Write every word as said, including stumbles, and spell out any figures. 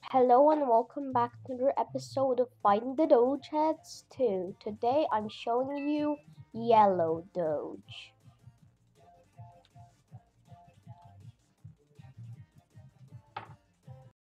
Hello and welcome back to another episode of Find the Doge Heads two. Today I'm showing you Yellow Doge.